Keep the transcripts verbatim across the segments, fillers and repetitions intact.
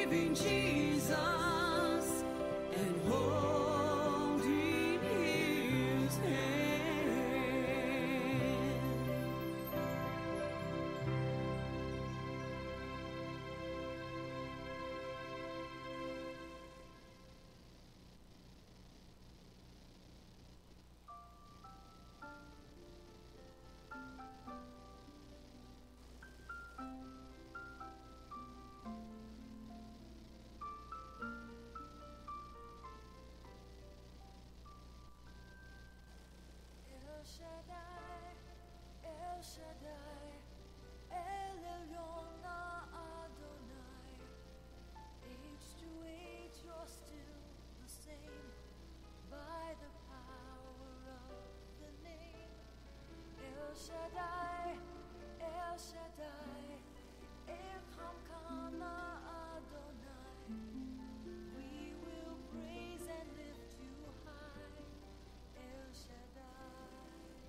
living Jesus and holding his hand. El Shaddai, El Shaddai, El Elyon Adonai. Age to age, you're still the same by the power of the name. El Shaddai, El Shaddai, Elkamkana Adonai. We will praise and lift you high, El Shaddai.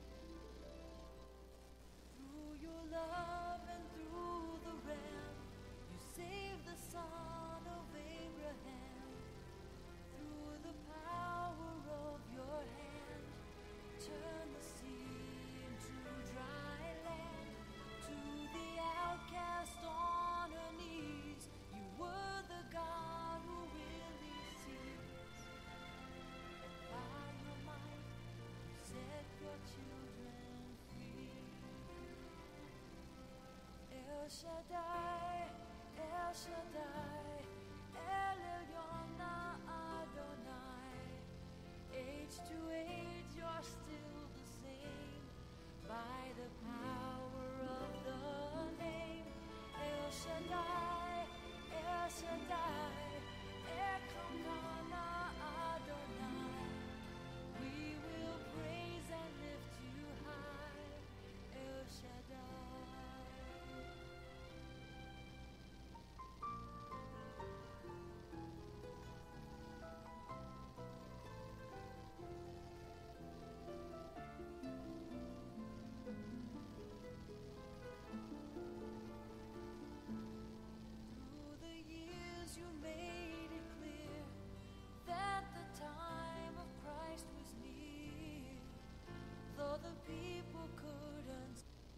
Through your love and through the Ram, you saved the son of Abraham. Through the power of your hand, turn the sea into dry land. To the outcast on her knees, you were the God who really sees. And by your might, you set your children free. El Shaddai, El Shaddai, El Elyon Adonai. Age to age, you're still the same by the power of the name. El Shaddai, El Shaddai, Elkamkana Adonai. We will praise and lift you high, El Shaddai. Through the years you made it clear that the time of Christ was near. Though the people couldn't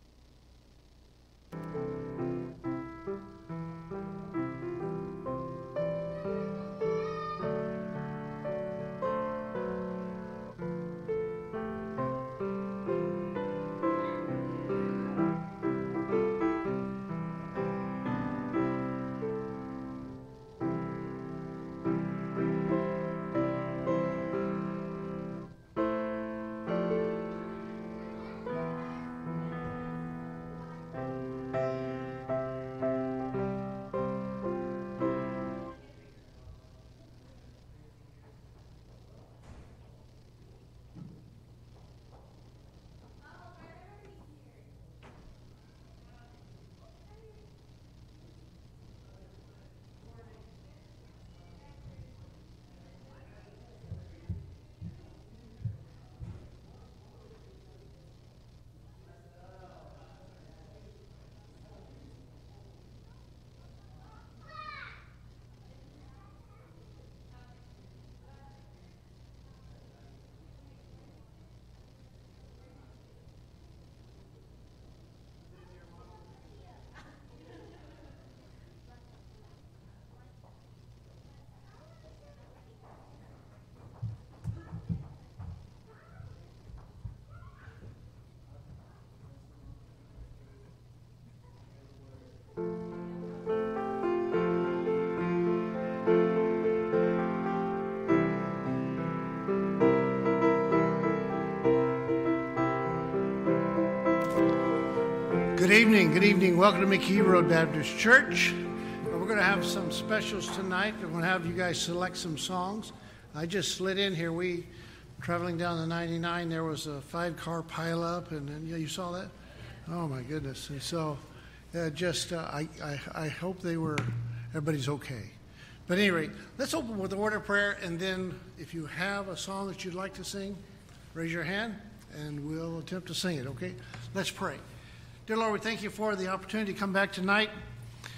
Good evening, good evening. Welcome to McKee Road Baptist Church. We're going to have some specials tonight. We're going to have you guys select some songs. I just slid in here. We, traveling down the ninety-nine, there was a five-car pileup, and, and yeah, you saw that? Oh, my goodness. And so uh, just, uh, I, I, I hope they were, everybody's okay. But at any rate, let's open with a word of prayer, and then if you have a song that you'd like to sing, raise your hand, and we'll attempt to sing it, okay? Let's pray. Dear Lord, we thank you for the opportunity to come back tonight,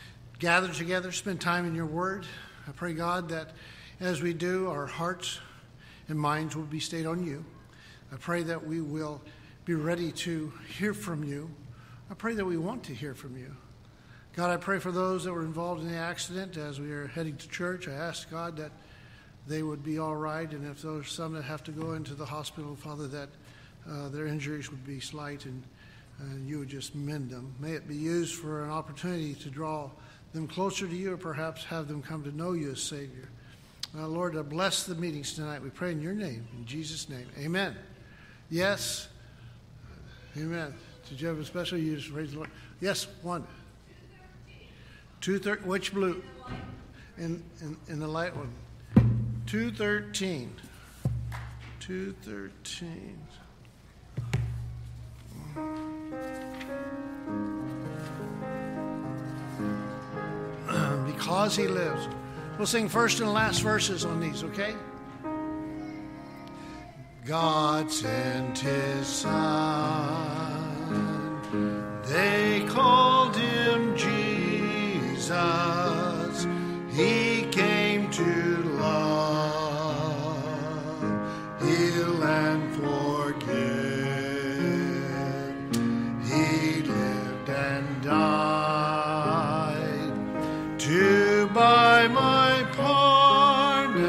gather together, spend time in your word. I pray, God, that as we do, our hearts and minds will be stayed on you. I pray that we will be ready to hear from you. I pray that we want to hear from you. God, I pray for those that were involved in the accident as we are heading to church. I ask, God, that they would be all right, and if there's some that have to go into the hospital, Father, that uh, their injuries would be slight and uh, you would just mend them. May it be used for an opportunity to draw them closer to you, or perhaps have them come to know you as Savior. Uh, Lord, uh, bless the meetings tonight. We pray in your name, in Jesus' name. Amen. Yes. Amen. Did you have a special? You just raise the Lord. Yes, one. Two thirteen. Which blue? In, in in the light one. Two thirteen. Two thirteen. Because he lives. We'll sing first and last verses on these, okay? God sent his son. They called him Jesus. He came to love, heal, and forgive. He lived and died to buy my pardon.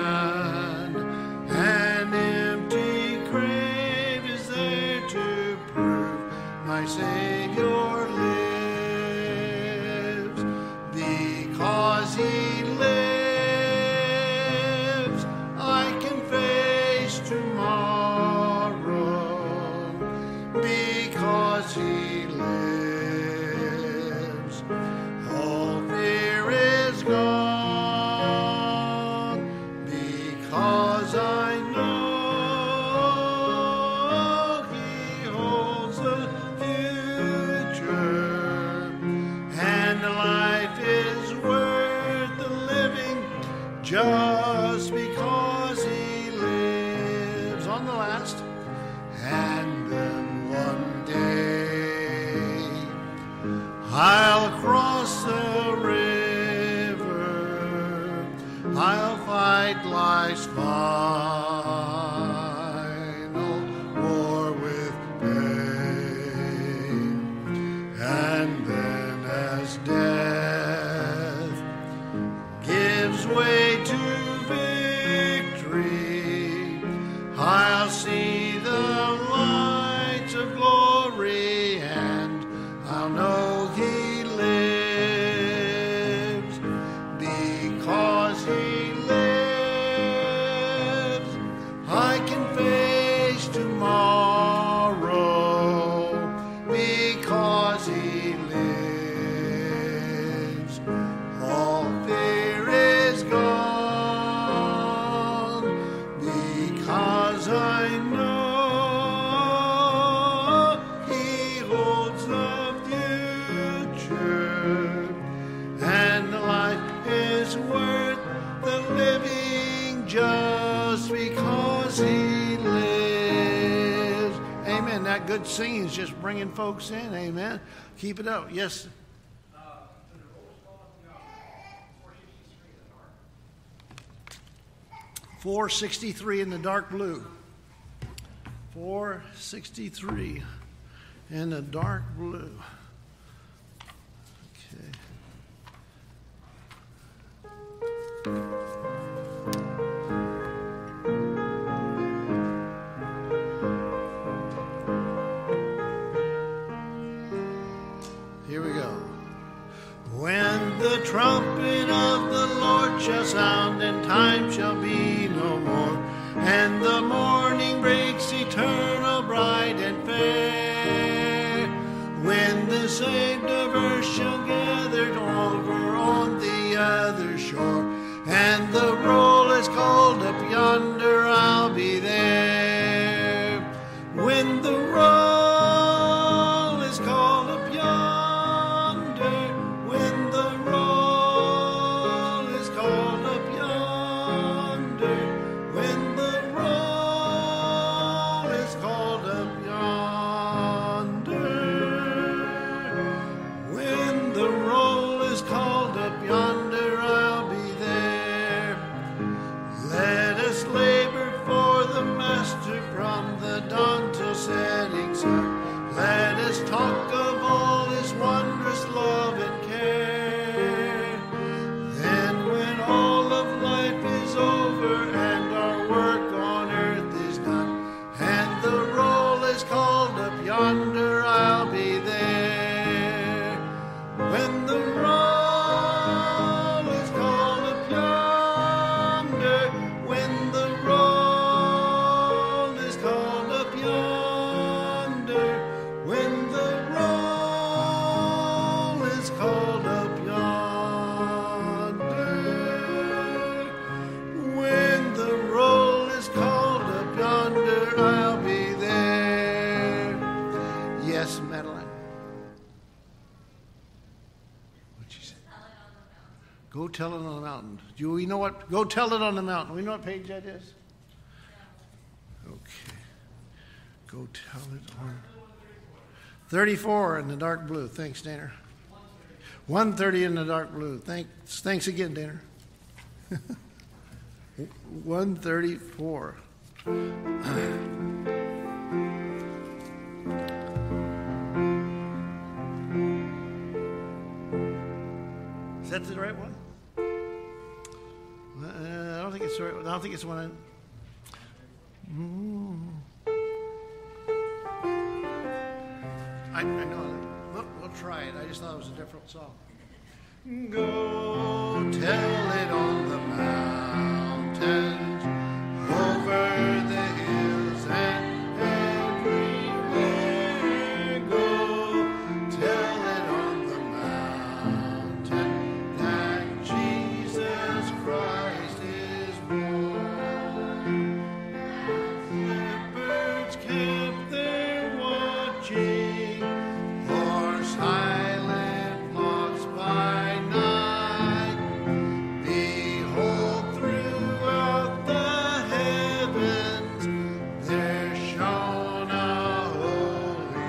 An empty grave is there to prove my Savior lives. Because he lives, I can face tomorrow. Because he lives, all fear is gone. Because I know he holds the future, and life is worth the living just because he lives. On the last. And then one day I'll cross the river, I'll fight life's final war with pain. And then as death gives way to victory, I'll see the lights of glory, and I'll know he lives. Because he lives, I can face tomorrow. Because he lives, all fear is gone. Because I know he holds the future, and life is worth the living just because he lives. Amen. That good singing is just bringing folks in. Amen. Keep it up. Yes. four sixty-three in the dark blue. four sixty-three in the dark blue. Okay. Here we go. When the trumpet of the Lord shall sound, and time shall be no more, and the morning breaks eternal, bright and fair, when the saved of earth shall gather over on the other shore, and the roll is called up yonder, I'll be there. When the roll is called up yonder, when the roll is called up yonder, when the roll is called up yonder, when the roll is called Go tell it on the mountain. Do we know what? Go tell it on the mountain. We know what page that is? Okay. Go tell it on. thirty-four in the dark blue. Thanks, Danner. one thirty in the dark blue. Thanks, thanks again, Danner. one thirty-four. Is that the right one? Uh, I don't think it's the right one. I don't think it's the one. I, mm. I, I know. We'll, we'll try it. I just thought it was a different song. Go tell it on the mountains, over the hills and everywhere. Go tell it on the mountain that Jesus Christ is born. Shepherds kept their watching for silent flocks by night. Behold, throughout the heavens there shone a holy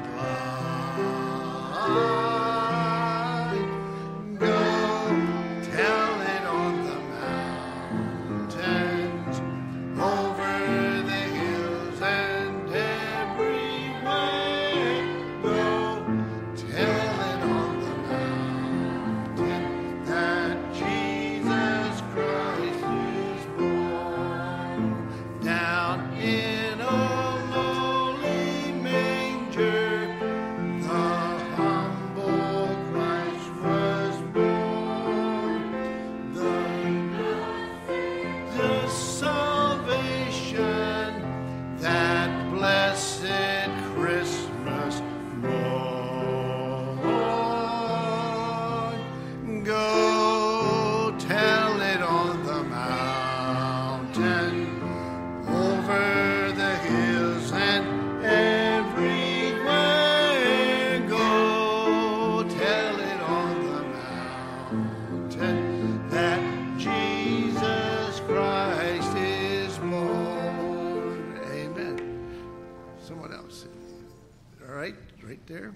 light. Go tell it on the mountains, over the hills and everywhere. Go tell it on the mountain that Jesus Christ is born. Down in a lowly manger, the humble Christ was born. The, the salvation that blessed Christmas morn. Go tell it on the mountain, over the hills and everywhere. Go tell it on the mountain that Jesus Christ is born. Amen. Someone else. All right, right there.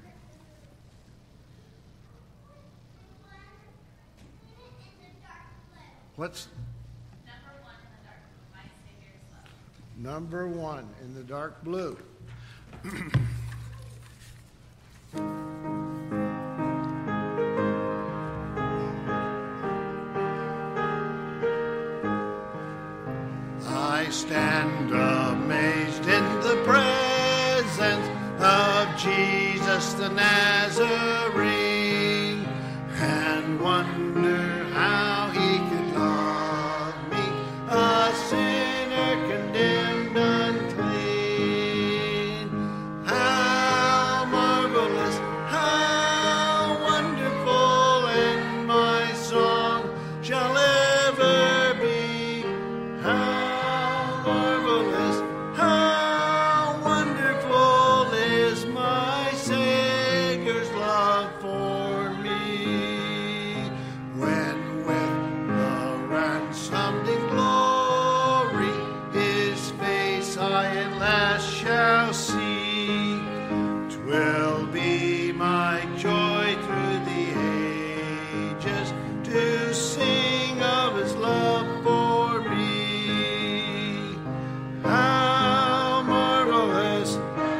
What's number one in the dark blue? I stand amazed in the presence of Jesus the Nazarene, and wonder how he could love me, a sinner condemned unclean. How marvelous, how wonderful, and my song shall ever be. How marvelous, how wonderful is my Savior's love for me. When with the ransomed in glory his face I at last shall see, 'twill be my joy through the ages to sing of his love for me. How marvelous,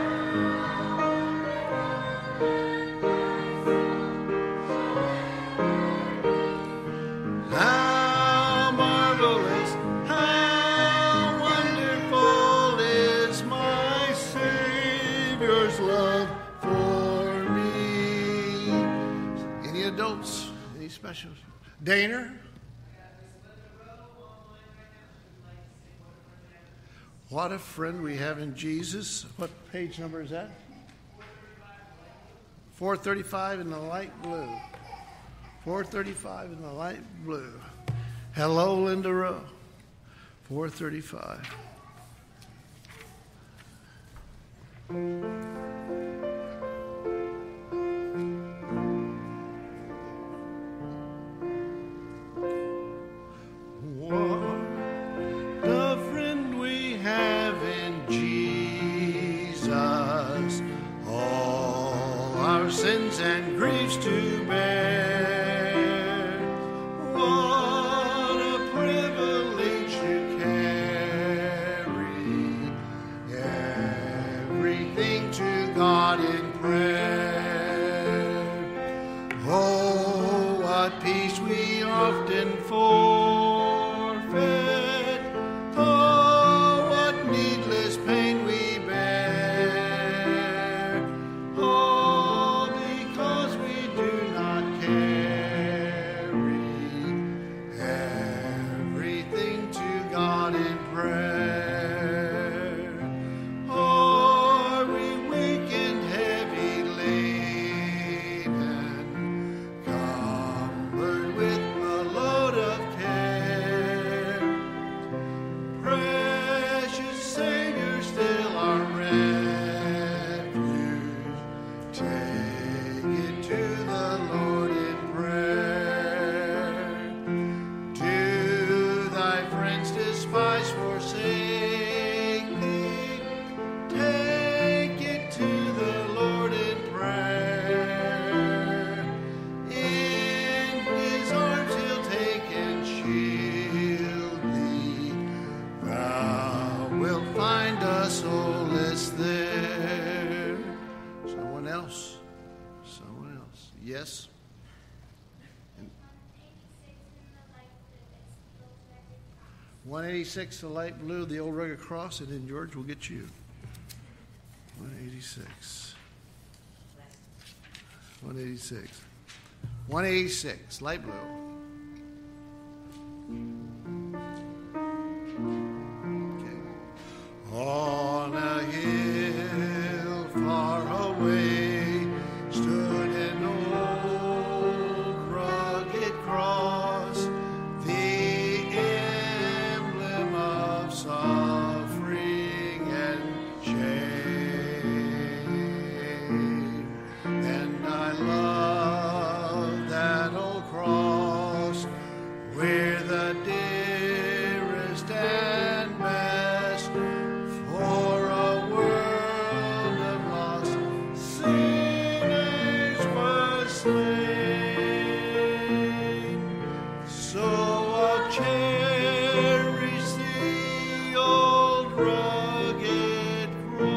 how marvelous, how wonderful is my Savior's love for me. Any adults? Any specials? Daner? What a friend we have in Jesus. What page number is that? four thirty-five in the light blue. four thirty-five in the light blue. Hello, Linda Rowe. four thirty-five. peace we often forfeit. Oh, what needless pain we bear. All because we do not carry everything to God in prayer. Are we weak and heavy laden, cumbered with a load of care? Precious Savior, still our refuge. Take it to the Lord in prayer. Do thy friends despise, forsake thee? Take it to the Lord in prayer. In his arms he'll take and shield thee. Thou wilt find us solace there. Someone else? Someone else? Yes? one eighty-six, the light blue, the old rugged cross, and then George will get you. one eighty-six. one eighty-six. one eighty-six, light blue. Okay. On a hill far away stood an old rugged cross, the emblem of suffering and shame. And I love that old cross, where the dearest and best for a world of lost sinners was slain. So I'll cherish the old rugged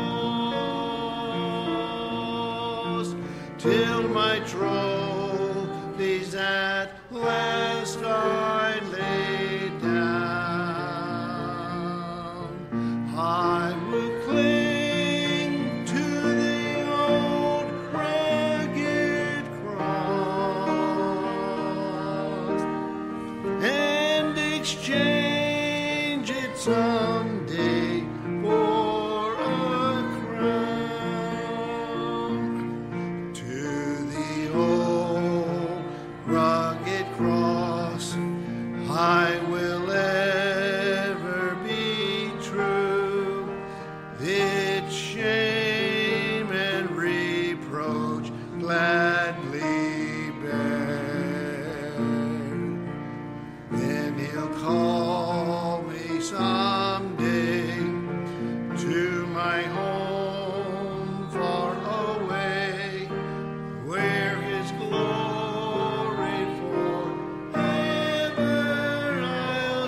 cross till my trophies at last I lay down. I will cling to the old rugged cross and exchange it someday for a crown. To the old rugged cross I will ever be true. Its shame and reproach gladly bear. Then he'll call me someday to my home far away, where his glory forever I'll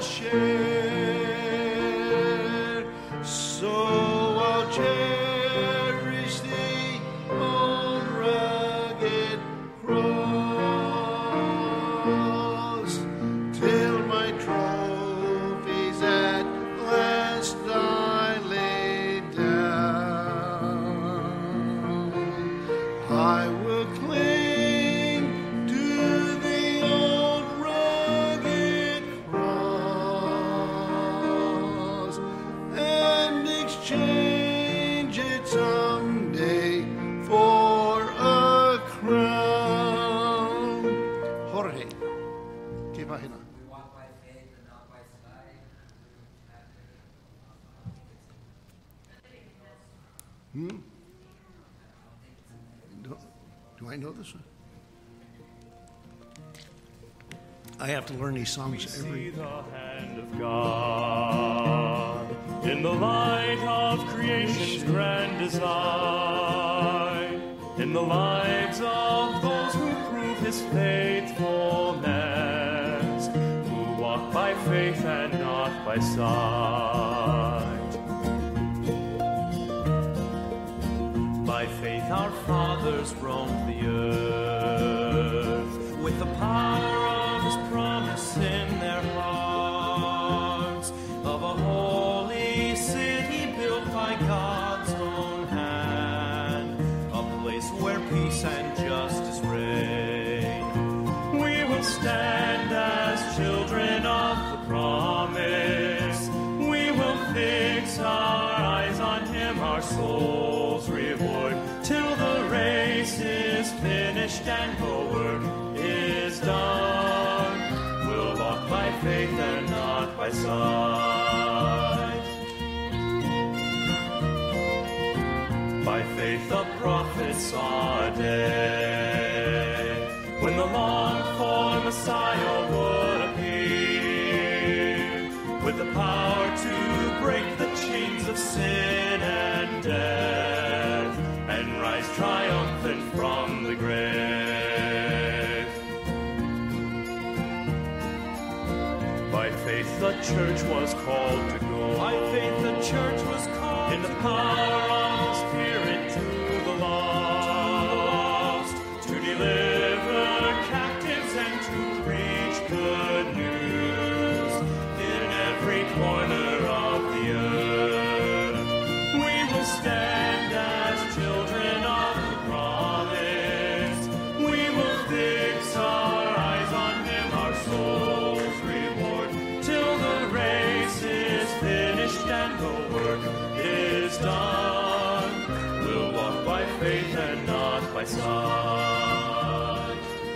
share. So I'll cherish the old rugged cross till my trophies at last I lay down. I will cling to the old rugged cross and exchange it someday for a crown. Jorge, ¿qué página? We walk by faith and not by sight. Hmm? Do, do I know this one? I have to learn these songs See every. the hand of God in the light of creation's grand design, in the lives of those who prove his faithfulness, who walk by faith and not by sight. By faith our fathers roamed the earth with the power of finished and the work is done. We'll walk by faith and not by sight. By faith the prophets saw a day when the longed-for Messiah would appear, with the power to break the chains of sin and death, and rise triumphant from the grave. By faith the church was called to go. By faith the church was called in the power of the Spirit to the lost, to deliver captives and to preach good news in every corner of the earth. We will stand as children of the promise. We will fix our eyes on Him, our soul's reward, till the race is finished and the work is done. We'll walk by faith and not by sight.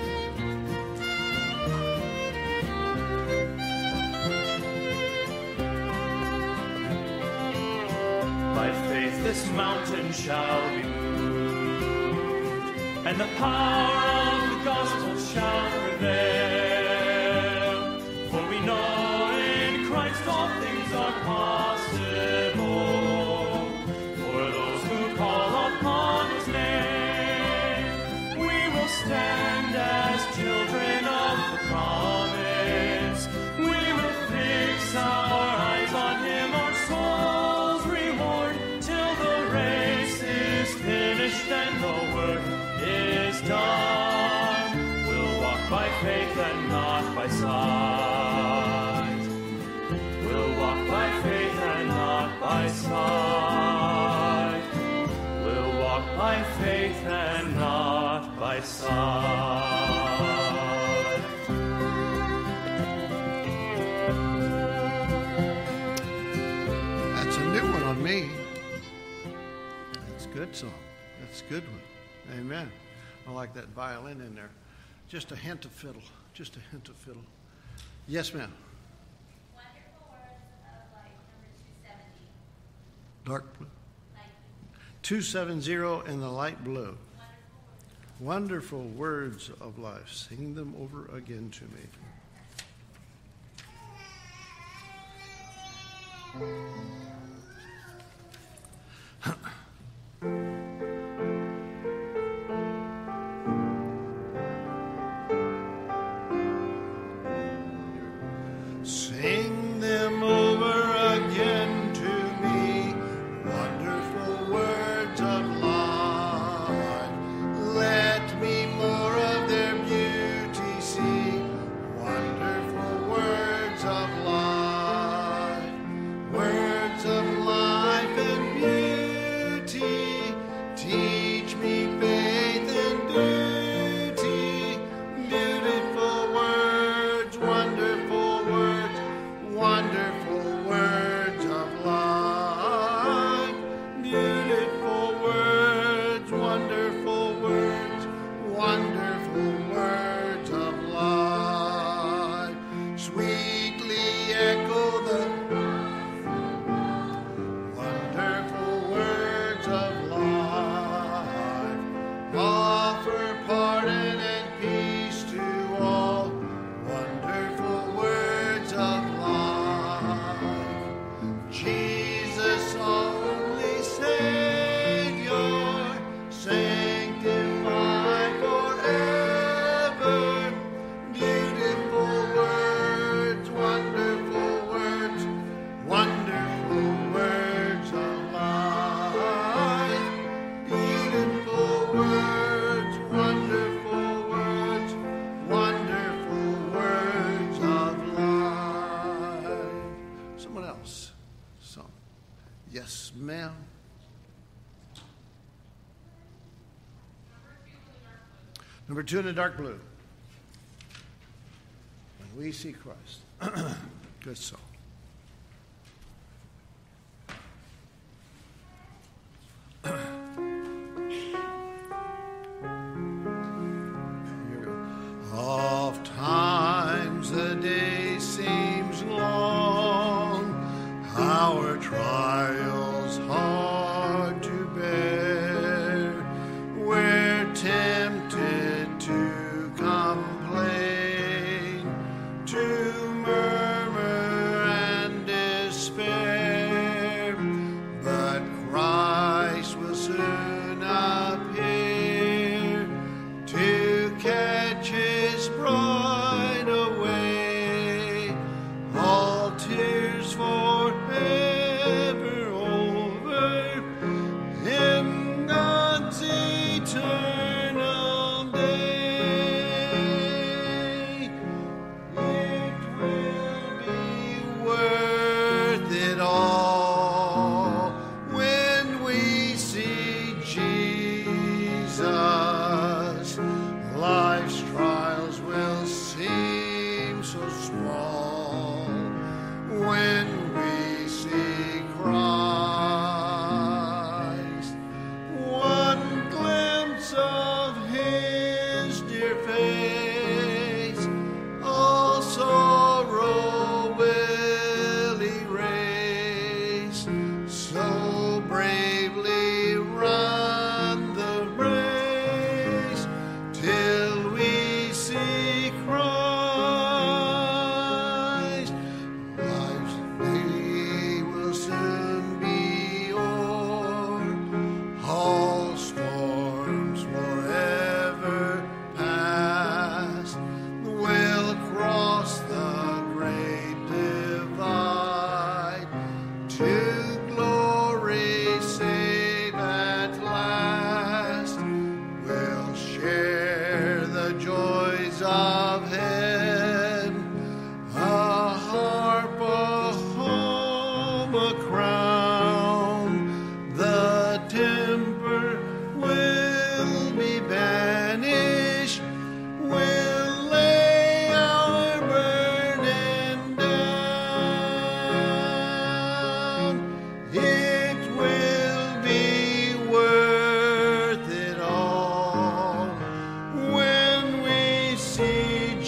By faith this mountain shall be moved, and the power of the gospel shall prevail. For we know in Christ all things are possible for those who call upon His name. We will stand as children of the promise. We will fix our eyes on Him, our soul's reward, till the race is finished and the work is done. We'll walk by faith and not by sight. We'll walk by faith and not by sight. We'll walk by faith and not by sight. That's a new one on me. That's a good song. That's a good one. Amen. I like that violin in there. Just a hint of fiddle. Just a hint of fiddle. Yes, ma'am. Wonderful words of life, number two seventy. Dark blue. Light. two seventy in the light blue. Wonderful Wonderful words. words of life. Sing them over again to me. Sing them over again to me, wonderful words of life. Let me more of their beauty see, wonderful words of life. Words of life and beauty, teach me faith and duty. Beautiful words, wonderful words, wonderful words of life. Beautiful words, wonderful words, wonderful words of life. Sweetly echo the wonderful words of life. Offer pardon and peace to all. Wonderful words of life. Jesus, only Savior, sanctify forever. Beautiful words, wonderful words, wonderful words of life. Beautiful words, wonderful words, wonderful words of life. Someone else. Some. Yes, ma'am. Number two in the dark blue. When we see Christ. Good song. our trials hard to bear. We're tempted to complain, to murmur and despair, but Christ will soon appear to catch his bride away. All tears forever over in God's eternal day. It will be worth it all when we see Jesus. Life's trials will seem so small when we see Christ. One glimpse of his dear face, all sorrow will erase. So bravely run the race till we see Christ. Life's day will soon be o'er, all storms forever past. We'll cross the great divide to glory safe at last. We'll share the joys of heaven, a harp, a home, a crown. The temper will be banished. We'll lay our burden down. It will be worth it all when we see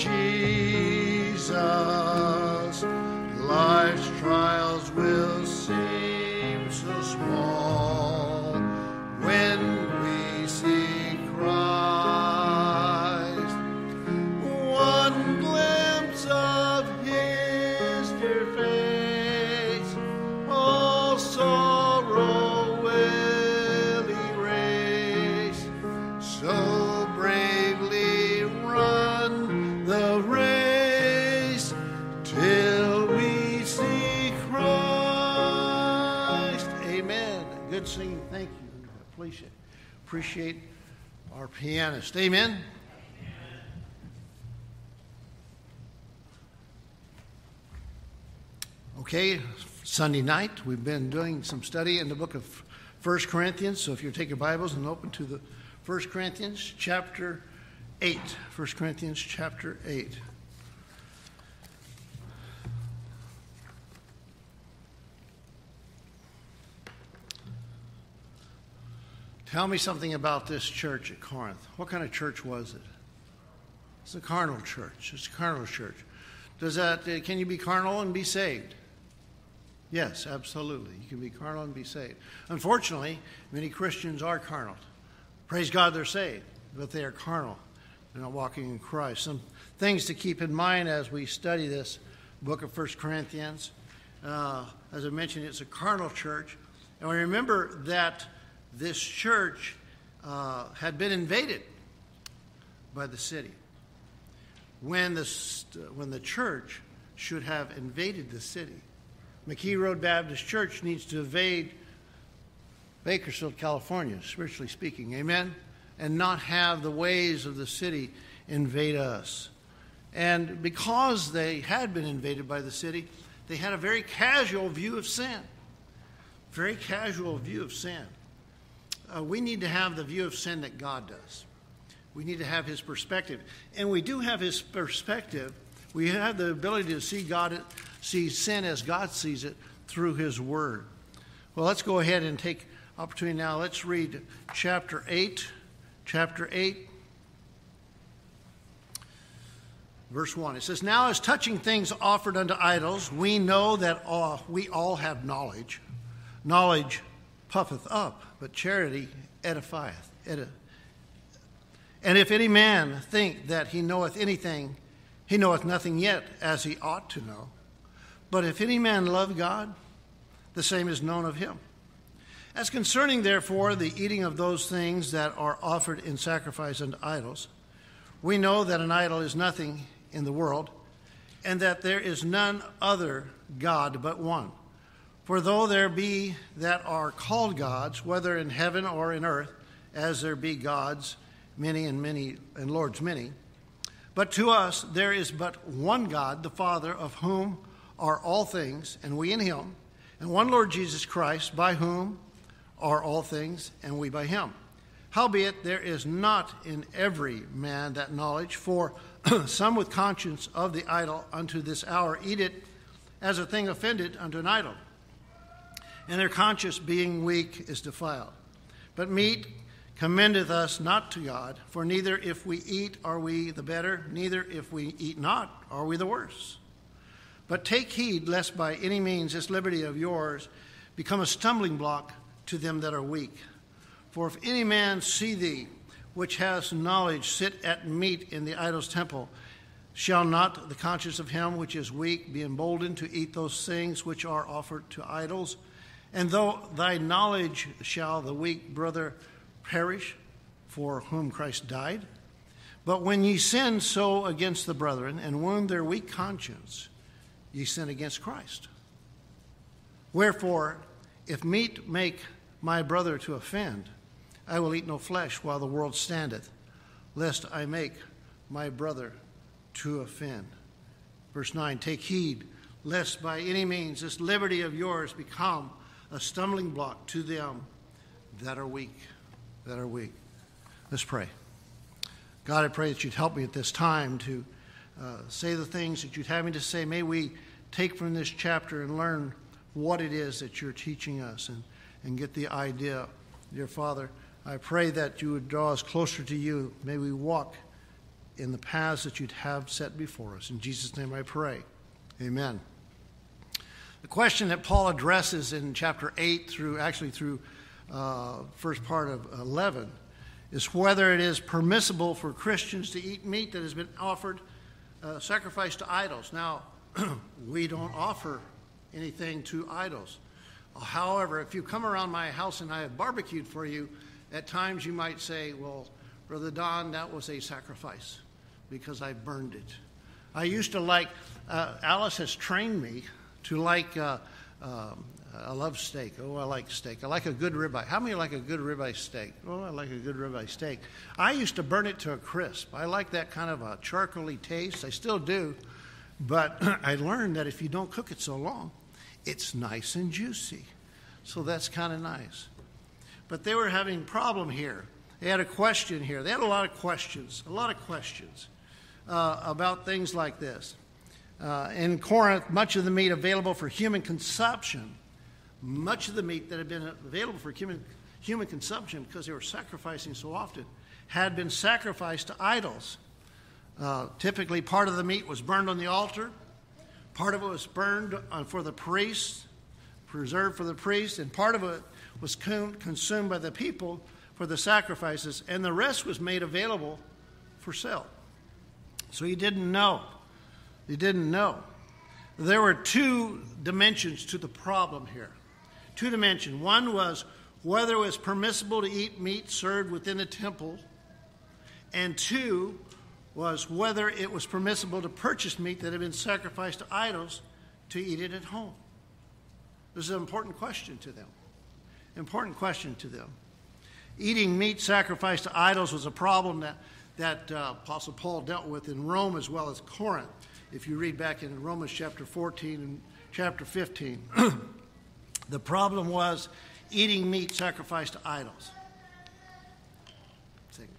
Jesus. Life's trials will seem so small when we see Christ. One glimpse of his dear face, all sorrow will erase. So bravely run the race till we see Christ. Amen. Good singing. Thank you. Appreciate, appreciate our pianist. Amen. Okay, Sunday night we've been doing some study in the book of First Corinthians. So if you take your Bibles and open to the First Corinthians chapter eight. First Corinthians chapter eight. Tell me something about this church at Corinth. What kind of church was it? It's a carnal church. It's a carnal church. Does that? Uh, can you be carnal and be saved? Yes, absolutely. You can be carnal and be saved. Unfortunately, many Christians are carnal. Praise God, they're saved, but they are carnal. They're not walking in Christ. Some things to keep in mind as we study this book of First Corinthians. Uh, as I mentioned, it's a carnal church, and we remember that this church uh, had been invaded by the city. When the, when the church should have invaded the city. McKee Road Baptist Church needs to invade Bakersfield, California, spiritually speaking. Amen? And not have the ways of the city invade us. And because they had been invaded by the city, they had a very casual view of sin. Very casual view of sin. Uh, we need to have the view of sin that God does. We need to have his perspective. And we do have his perspective. We have the ability to see God, see sin as God sees it through his word. Well, let's go ahead and take opportunity now. Let's read chapter eight. Chapter eight. verse one. It says, "Now as touching things offered unto idols, we know that all, we all have knowledge. Knowledge puffeth up, but charity edifieth. Edi- and if any man think that he knoweth anything, he knoweth nothing yet as he ought to know. But if any man love God, the same is known of him. As concerning, therefore, the eating of those things that are offered in sacrifice unto idols, we know that an idol is nothing in the world, and that there is none other God but one. For though there be that are called gods, whether in heaven or in earth, as there be gods, many and many, and lords many, but to us there is but one God, the Father, of whom are all things, and we in him, and one Lord Jesus Christ, by whom are all things, and we by him. Howbeit there is not in every man that knowledge, for some with conscience of the idol unto this hour eat it as a thing offended unto an idol, and their conscience being weak is defiled. But meat commendeth us not to God, for neither if we eat are we the better, neither if we eat not are we the worse. But take heed lest by any means this liberty of yours become a stumbling block to them that are weak. For if any man see thee, which has knowledge, sit at meat in the idol's temple, shall not the conscience of him which is weak be emboldened to eat those things which are offered to idols? And though thy knowledge shall the weak brother perish, for whom Christ died? But when ye sin so against the brethren, and wound their weak conscience, ye sin against Christ. Wherefore, if meat make my brother to offend, I will eat no flesh while the world standeth, lest I make my brother to offend." Verse nine, "Take heed, lest by any means this liberty of yours become a stumbling block to them that are weak." That are weak. Let's pray. God, I pray that you'd help me at this time to uh, say the things that you'd have me to say. May we take from this chapter and learn what it is that you're teaching us, and, and get the idea. Dear Father, I pray that you would draw us closer to you. May we walk in the paths that you'd have set before us. In Jesus' name I pray. Amen. The question that Paul addresses in chapter eight through, actually through uh, first part of eleven, is whether it is permissible for Christians to eat meat that has been offered, uh, sacrificed to idols. Now, we don't offer anything to idols. However, if you come around my house and I have barbecued for you, at times you might say, "Well, Brother Don, that was a sacrifice because I burned it." I used to like, uh, Alice has trained me to like, uh, um, I love steak. Oh, I like steak. I like a good ribeye. How many like a good ribeye steak? Oh, I like a good ribeye steak. I used to burn it to a crisp. I like that kind of a charcoaly taste. I still do. But I learned that if you don't cook it so long, it's nice and juicy. So that's kind of nice. But they were having a problem here. They had a question here. They had a lot of questions, a lot of questions uh, about things like this. Uh, in Corinth, much of the meat available for human consumption, much of the meat that had been available for human, human consumption, because they were sacrificing so often, had been sacrificed to idols. Uh, typically, part of the meat was burned on the altar. Part of it was burned on, for the priests, preserved for the priests, and part of it was con- consumed by the people for the sacrifices, and the rest was made available for sale. So you didn't know. You didn't know. There were two dimensions to the problem here. Two dimensions. One was whether it was permissible to eat meat served within the temple, and two was whether it was permissible to purchase meat that had been sacrificed to idols to eat it at home. This is an important question to them. Important question to them. Eating meat sacrificed to idols was a problem that, that uh, Apostle Paul dealt with in Rome as well as Corinth. If you read back in Romans chapter fourteen and chapter fifteen, the problem was eating meat sacrificed to idols. See.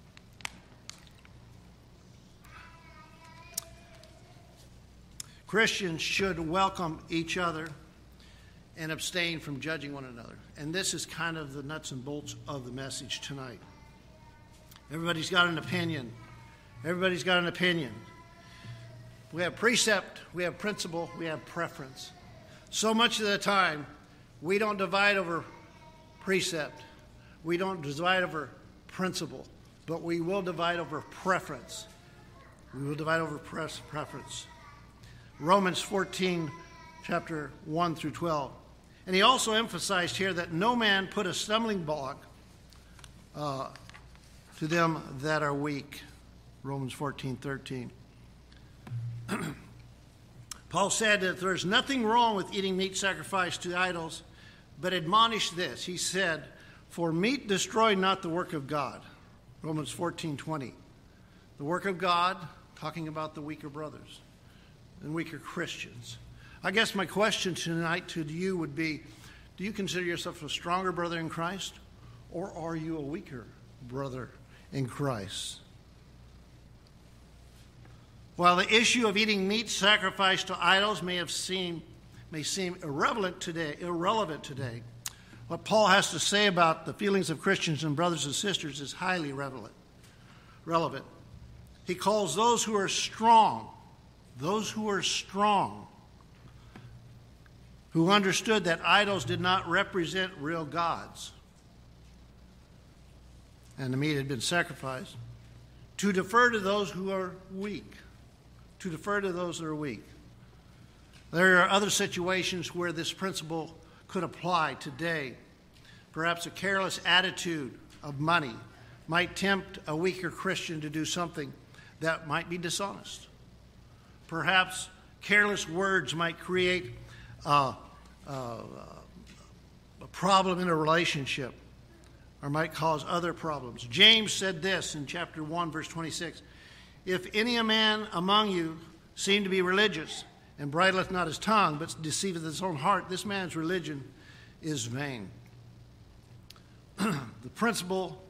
Christians should welcome each other and abstain from judging one another. And this is kind of the nuts and bolts of the message tonight. Everybody's got an opinion. Everybody's got an opinion. We have precept, we have principle, we have preference. So much of the time, we don't divide over precept. We don't divide over principle, but we will divide over preference. We will divide over pres- preference. Romans fourteen, chapter one through twelve. And he also emphasized here that no man put a stumbling block uh, to them that are weak. Romans fourteen, thirteen. Paul said that there's nothing wrong with eating meat sacrificed to idols, but admonished this. He said, for meat destroy not the work of God. Romans fourteen, twenty. The work of God, talking about the weaker brothers and weaker Christians. I guess my question tonight to you would be, do you consider yourself a stronger brother in Christ, or are you a weaker brother in Christ? While the issue of eating meat sacrificed to idols may have seemed may seem irrelevant today, irrelevant today, what Paul has to say about the feelings of Christians and brothers and sisters is highly relevant. Relevant. He calls those who are strong, those who are strong, who understood that idols did not represent real gods, and the meat had been sacrificed, to defer to those who are weak. To defer to those that are weak. There are other situations where this principle could apply today. Perhaps a careless attitude of money might tempt a weaker Christian to do something that might be dishonest. Perhaps careless words might create uh, uh, a problem in a relationship, or might cause other problems. James said this in chapter one, verse twenty-six. If any a man among you seem to be religious, and bridleth not his tongue, but deceiveth his own heart, this man's religion is vain. The principle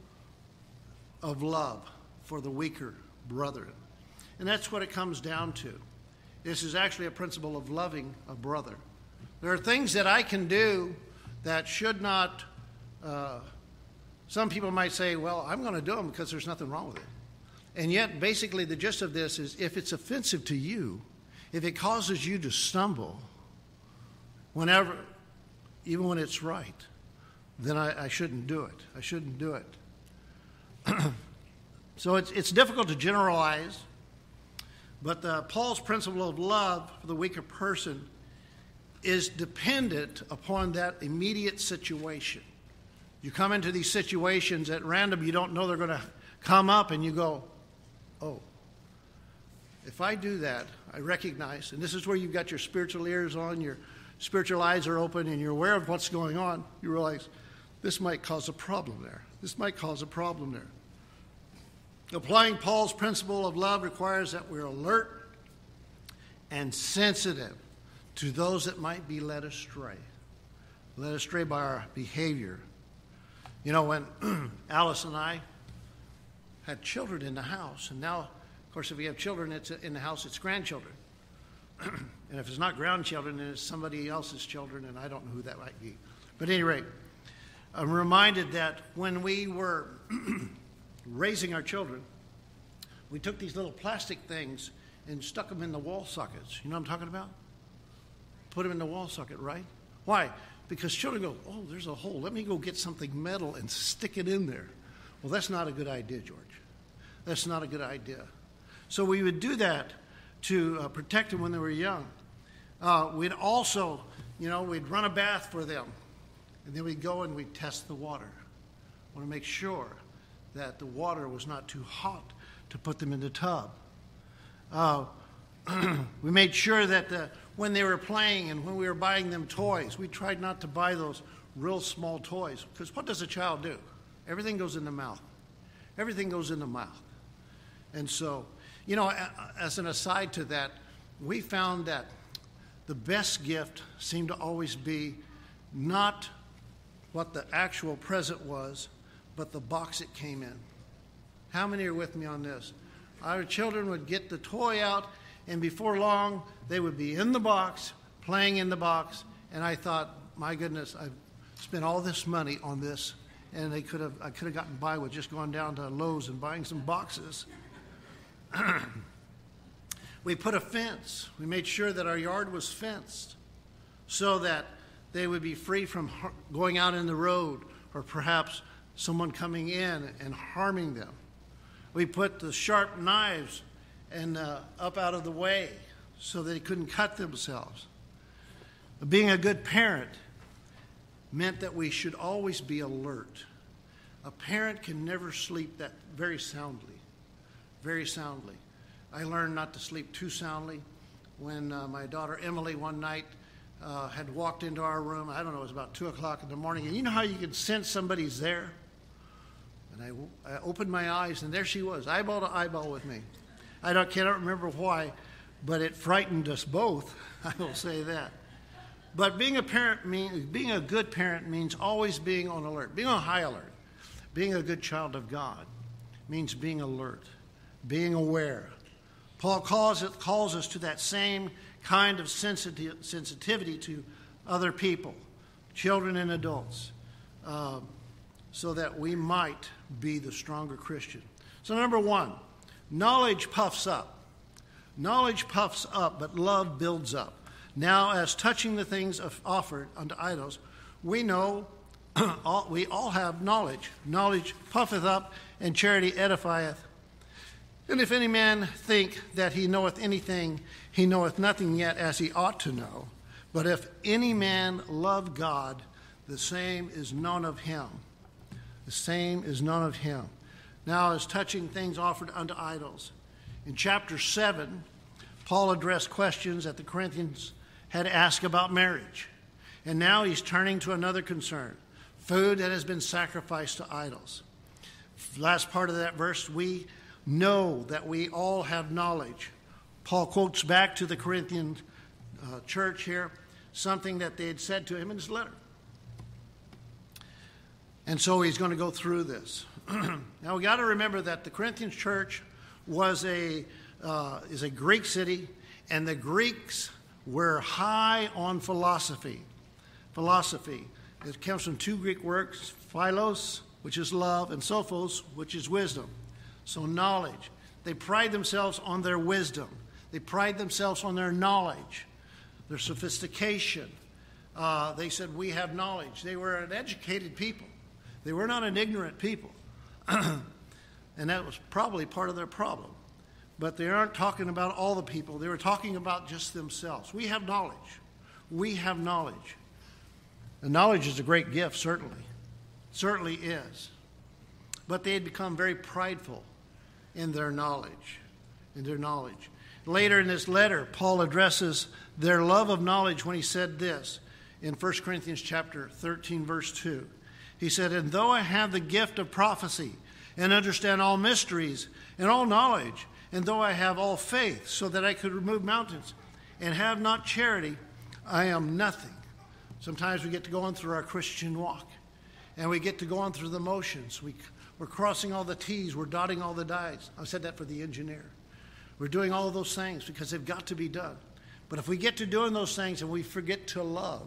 of love for the weaker brethren. And that's what it comes down to. This is actually a principle of loving a brother. There are things that I can do that should not, uh, some people might say, well, I'm going to do them because there's nothing wrong with it. And yet, basically, the gist of this is if it's offensive to you, if it causes you to stumble, whenever, even when it's right, then I, I shouldn't do it. I shouldn't do it. So it's, it's difficult to generalize, but the, Paul's principle of love for the weaker person is dependent upon that immediate situation. You come into these situations at random, you don't know they're going to come up, and you go, oh, if I do that, I recognize, and this is where you've got your spiritual ears on, your spiritual eyes are open, and you're aware of what's going on, you realize this might cause a problem there. This might cause a problem there. Applying Paul's principle of love requires that we're alert and sensitive to those that might be led astray, led astray by our behavior. You know, when Alice and I had children in the house, and now, of course, if we have children it's in the house, it's grandchildren. And if it's not grandchildren, then it's somebody else's children, and I don't know who that might be. But at any rate, I'm reminded that when we were raising our children, we took these little plastic things and stuck them in the wall sockets. You know what I'm talking about? Put them in the wall socket, right? Why? Because children go, oh, there's a hole. Let me go get something metal and stick it in there. Well, that's not a good idea, George. That's not a good idea. So we would do that to uh, protect them when they were young. Uh, we'd also, you know, we'd run a bath for them. And then we'd go and we'd test the water. We want to make sure that the water was not too hot to put them in the tub. Uh, we made sure that the, when they were playing and when we were buying them toys, we tried not to buy those real small toys. Because what does a child do? Everything goes in the mouth. Everything goes in the mouth. And so, you know, as an aside to that, we found that the best gift seemed to always be not what the actual present was, but the box it came in. How many are with me on this? Our children would get the toy out, and before long, they would be in the box, playing in the box, and I thought, my goodness, I've spent all this money on this, and they could have, I could have gotten by with just going down to Lowe's and buying some boxes. We put a fence. We made sure that our yard was fenced so that they would be free from har- going out in the road or perhaps someone coming in and harming them. We put the sharp knives and uh, up out of the way so they couldn't cut themselves. Being a good parent meant that we should always be alert. A parent can never sleep that very soundly, very soundly. I learned not to sleep too soundly when uh, my daughter Emily one night uh, had walked into our room. I don't know, it was about two o'clock in the morning. And you know how you can sense somebody's there? And I, I opened my eyes, and there she was, eyeball to eyeball with me. I don't, cannot remember why, but it frightened us both. I will say that. But being a parent means, being a good parent means always being on alert, being on high alert. Being a good child of God means being alert, being aware. Paul calls it calls us to that same kind of sensitive, sensitivity to other people, children and adults, uh, so that we might be the stronger Christian. So number one, knowledge puffs up. Knowledge puffs up, but love builds up. Now, as touching the things of offered unto idols, we know all, we all have knowledge. Knowledge puffeth up, and charity edifieth. And if any man think that he knoweth anything, he knoweth nothing yet as he ought to know. But if any man love God, the same is known of him. The same is known of him. Now, as touching things offered unto idols. In chapter seven, Paul addressed questions that the Corinthians had asked about marriage. And now he's turning to another concern, food that has been sacrificed to idols. Last part of that verse, we know that we all have knowledge. Paul quotes back to the Corinthian uh, church here something that they had said to him in his letter. And so he's going to go through this. Now we got to remember that the Corinthian church was a uh, is a Greek city, and the Greeks were high on philosophy. Philosophy. It comes from two Greek words, philos, which is love, and sophos, which is wisdom. So knowledge. They pride themselves on their wisdom. They pride themselves on their knowledge, their sophistication. Uh, they said, we have knowledge. They were an educated people. They were not an ignorant people. And that was probably part of their problem. But they aren't talking about all the people. They were talking about just themselves. We have knowledge. We have knowledge. And knowledge is a great gift, certainly. Certainly is. But they had become very prideful in their knowledge. In their knowledge. Later in this letter, Paul addresses their love of knowledge when he said this in First Corinthians chapter thirteen, verse two. He said, and though I have the gift of prophecy and understand all mysteries and all knowledge, and though I have all faith so that I could remove mountains and have not charity, I am nothing. Sometimes we get to go on through our Christian walk, and we get to go on through the motions. We, we're crossing all the T's, we're dotting all the I's. I said that for the engineer. We're doing all of those things because they've got to be done. But if we get to doing those things and we forget to love,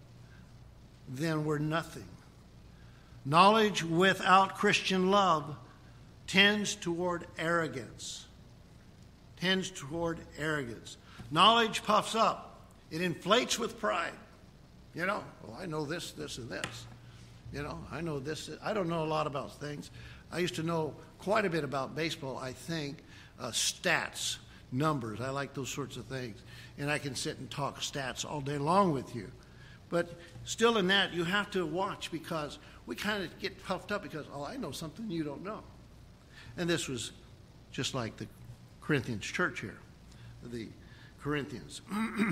then we're nothing. Knowledge without Christian love tends toward arrogance. Tends toward arrogance. Knowledge puffs up. It inflates with pride. You know, well, I know this, this, and this. You know, I know this. I don't know a lot about things. I used to know quite a bit about baseball, I think. Uh, stats, numbers. I like those sorts of things. And I can sit and talk stats all day long with you. But still in that, you have to watch because we kind of get puffed up because, oh, I know something you don't know. And this was just like the Corinthians church here, the Corinthians.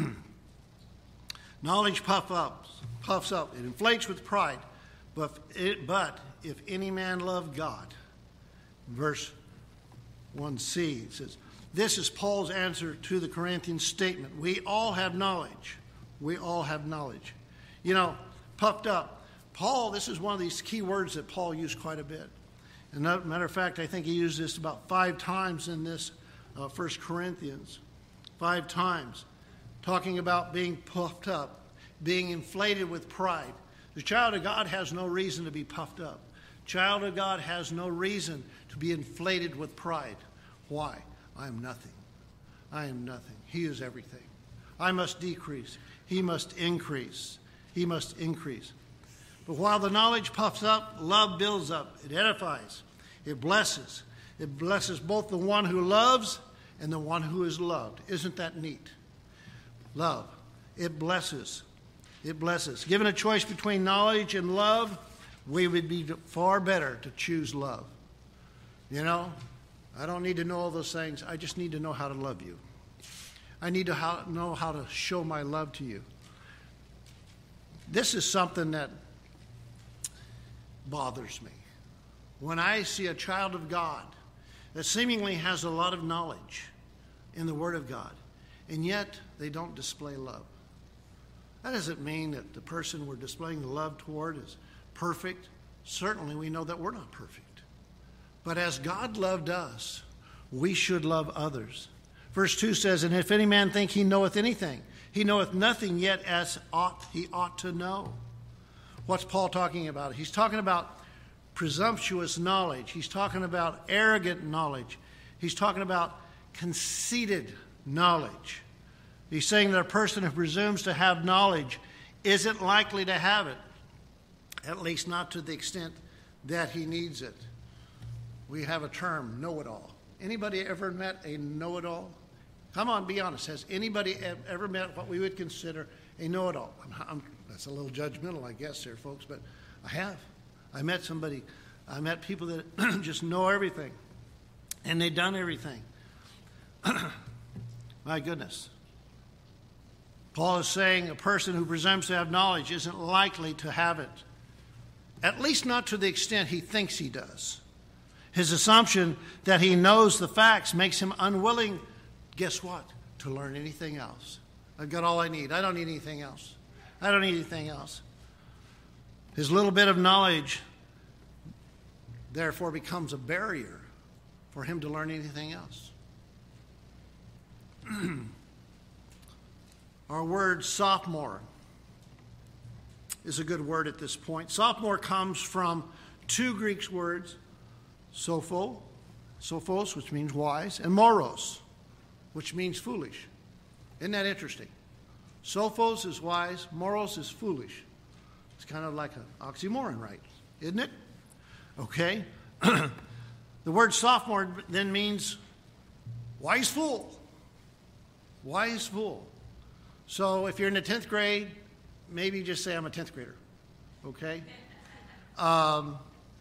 Knowledge puff up, puffs up. It inflates with pride. But, it, but if any man love God, verse one c, it says, this is Paul's answer to the Corinthian statement. We all have knowledge. We all have knowledge. You know, puffed up. Paul, this is one of these key words that Paul used quite a bit. And as a matter of fact, I think he used this about five times in this uh, First Corinthians. Five times. Talking about being puffed up, being inflated with pride. The child of God has no reason to be puffed up. Child of God has no reason to be inflated with pride. Why? I am nothing. I am nothing. He is everything. I must decrease. He must increase. He must increase. But while the knowledge puffs up, love builds up. It edifies. It blesses. It blesses both the one who loves and the one who is loved. Isn't that neat? Love. It blesses. It blesses. Given a choice between knowledge and love, we would be far better to choose love. You know, I don't need to know all those things. I just need to know how to love you. I need to how, know how to show my love to you. This is something that bothers me. When I see a child of God that seemingly has a lot of knowledge in the Word of God, and yet they don't display love. That doesn't mean that the person we're displaying the love toward is perfect. Certainly we know that we're not perfect. But as God loved us, we should love others. Verse two says, and if any man think he knoweth anything, he knoweth nothing yet as ought he ought to know. What's Paul talking about? He's talking about presumptuous knowledge. He's talking about arrogant knowledge. He's talking about conceited knowledge. He's saying that a person who presumes to have knowledge isn't likely to have it, at least not to the extent that he needs it. We have a term, know-it-all. Anybody ever met a know-it-all? Come on, be honest. Has anybody ever met what we would consider a know-it-all? I'm, I'm, that's a little judgmental, I guess, there, folks, but I have. I met somebody, I met people that just know everything, and they've done everything. My goodness. Paul is saying a person who presumes to have knowledge isn't likely to have it, at least not to the extent he thinks he does. His assumption that he knows the facts makes him unwilling, guess what, to learn anything else. I've got all I need. I don't need anything else. I don't need anything else. His little bit of knowledge, therefore, becomes a barrier for him to learn anything else. Our word sophomore is a good word at this point. Sophomore comes from two Greek words, sopho, sophos, which means wise, and moros, which means foolish. Isn't that interesting? Sophos is wise, moros is foolish. It's kind of like an oxymoron, right? Isn't it? Okay. The word sophomore then means wise fool. Wise fool. So if you're in the tenth grade, maybe just say I'm a tenth grader. Okay? Um,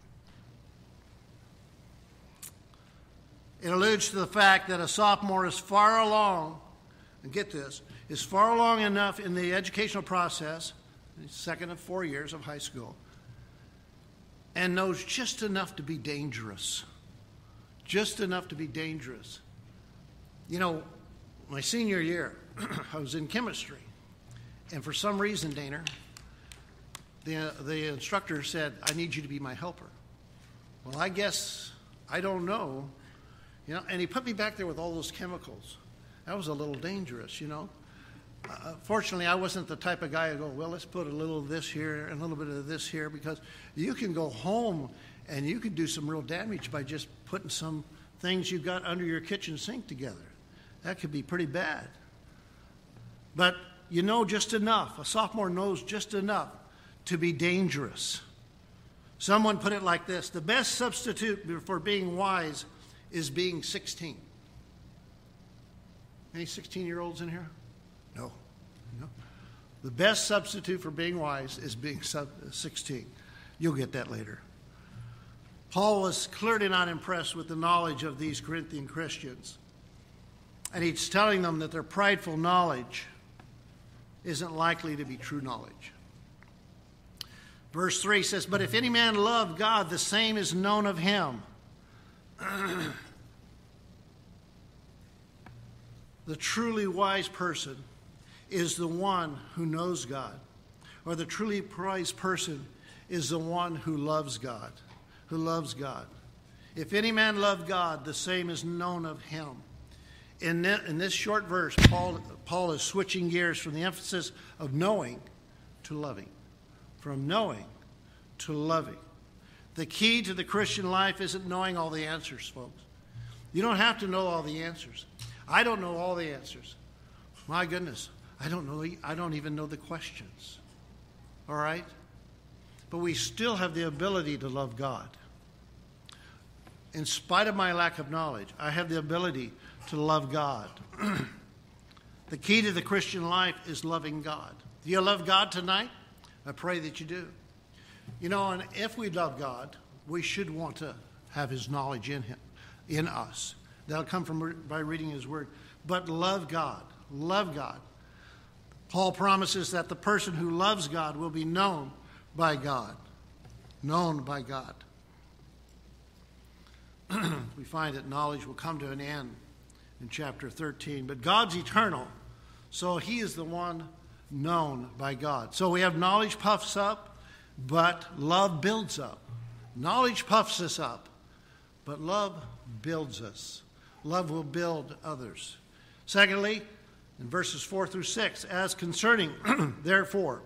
it alludes to the fact that a sophomore is far along, and get this, is far along enough in the educational process, the second of four years of high school, and knows just enough to be dangerous. Just enough to be dangerous. You know, my senior year, I was in chemistry, and for some reason, Dana, the, the instructor said, I need you to be my helper. Well, I guess, I don't know, you know, and he put me back there with all those chemicals. That was a little dangerous, you know. Uh, fortunately, I wasn't the type of guy to go, well, let's put a little of this here and a little bit of this here, because you can go home and you can do some real damage by just putting some things you've got under your kitchen sink together. That could be pretty bad. But you know just enough. A sophomore knows just enough to be dangerous. Someone put it like this: the best substitute for being wise is being sixteen. Any sixteen-year-olds in here? No. No. The best substitute for being wise is being sixteen. You'll get that later. Paul was clearly not impressed with the knowledge of these Corinthian Christians. And he's telling them that their prideful knowledge isn't likely to be true knowledge. Verse three says, but if any man love God, the same is known of him. The truly wise person is the one who knows God, or the truly wise person is the one who loves God, who loves God. If any man love God, the same is known of him. In this, in this short verse, Paul, Paul is switching gears from the emphasis of knowing to loving, from knowing to loving. The key to the Christian life isn't knowing all the answers, folks. You don't have to know all the answers. I don't know all the answers. My goodness, I don't know. I don't even know the questions. All right? But we still have the ability to love God. In spite of my lack of knowledge, I have the ability to love God. The key to the Christian life is loving God. Do you love God tonight? I pray that you do. You know, and if we love God, we should want to have his knowledge in him, in us. That'll come from by reading his word. But love God. Love God. Paul promises that the person who loves God will be known by God. Known by God. We find that knowledge will come to an end in chapter thirteen. But God's eternal, so he is the one known by God. So we have knowledge puffs up, but love builds up. Knowledge puffs us up, but love builds us. Love will build others. Secondly, in verses four through six, as concerning, therefore,